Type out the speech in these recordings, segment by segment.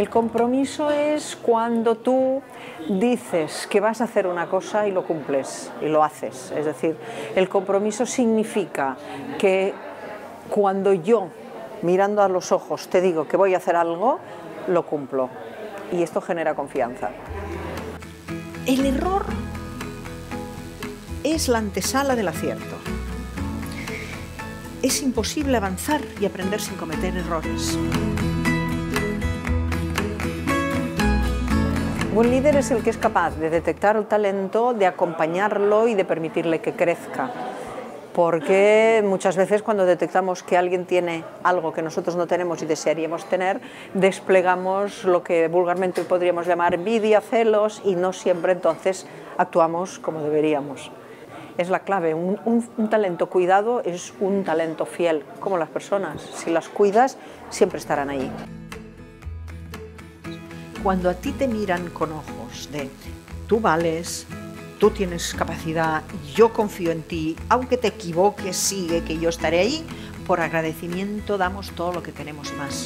El compromiso es cuando tú dices que vas a hacer una cosa y lo cumples y lo haces. Es decir, el compromiso significa que cuando yo, mirando a los ojos, te digo que voy a hacer algo, lo cumplo. Y esto genera confianza. El error es la antesala del acierto. Es imposible avanzar y aprender sin cometer errores. Un buen líder es el que es capaz de detectar el talento, de acompañarlo y de permitirle que crezca. Porque muchas veces cuando detectamos que alguien tiene algo que nosotros no tenemos y desearíamos tener, desplegamos lo que vulgarmente podríamos llamar envidia, celos, y no siempre entonces actuamos como deberíamos. Es la clave, un talento cuidado es un talento fiel, como las personas. Si las cuidas, siempre estarán ahí. Cuando a ti te miran con ojos de tú vales, tú tienes capacidad, yo confío en ti, aunque te equivoques, sigue que yo estaré ahí, por agradecimiento damos todo lo que tenemos y más.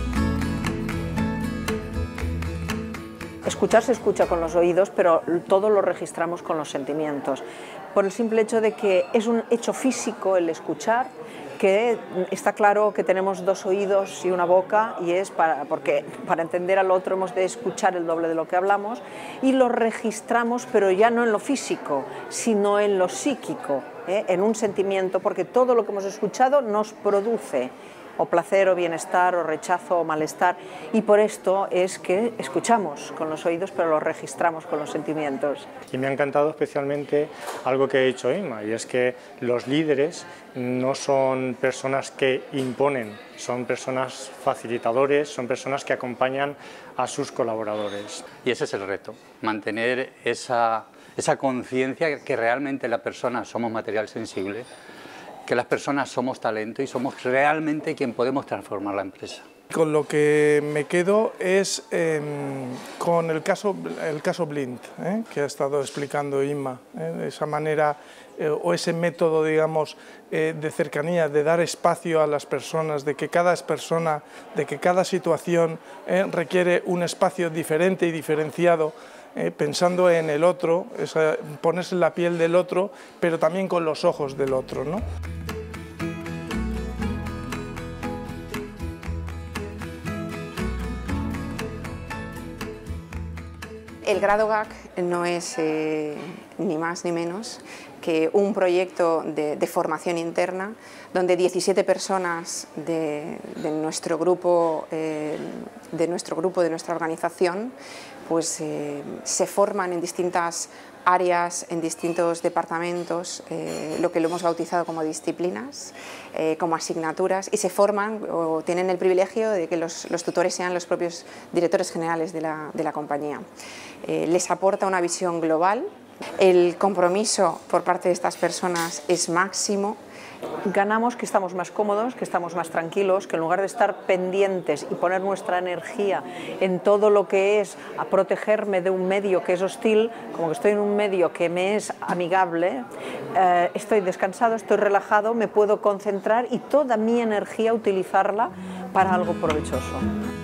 Escuchar se escucha con los oídos, pero todo lo registramos con los sentimientos. Por el simple hecho de que es un hecho físico el escuchar, que está claro que tenemos dos oídos y una boca, y es porque para entender al otro hemos de escuchar el doble de lo que hablamos, y lo registramos, pero ya no en lo físico, sino en lo psíquico, en un sentimiento, porque todo lo que hemos escuchado nos produce o placer o bienestar o rechazo o malestar, y por esto es que escuchamos con los oídos pero lo registramos con los sentimientos. Y me ha encantado especialmente algo que ha dicho Inma, y es que los líderes no son personas que imponen, son personas facilitadores, son personas que acompañan a sus colaboradores. Y ese es el reto, mantener esa conciencia que realmente las personas somos material sensible, que las personas somos talento y somos realmente quien podemos transformar la empresa. Con lo que me quedo es con el caso Blind, que ha estado explicando Inma, esa manera o ese método, digamos, de cercanía, de dar espacio a las personas, de que cada persona, de que cada situación requiere un espacio diferente y diferenciado, pensando en el otro, ponerse en la piel del otro, pero también con los ojos del otro, ¿no? El grado GAC no es ni más ni menos que un proyecto de formación interna donde 17 personas de nuestro grupo, de nuestra organización, pues se forman en distintas áreas, en distintos departamentos, lo que lo hemos bautizado como disciplinas, como asignaturas, y se forman o tienen el privilegio de que los tutores sean los propios directores generales de la compañía. Les aporta una visión global, el compromiso por parte de estas personas es máximo. Ganamos que estamos más cómodos, que estamos más tranquilos, que en lugar de estar pendientes y poner nuestra energía en todo lo que es a protegerme de un medio que es hostil, como que estoy en un medio que me es amigable, estoy descansado, estoy relajado, me puedo concentrar y toda mi energía utilizarla para algo provechoso.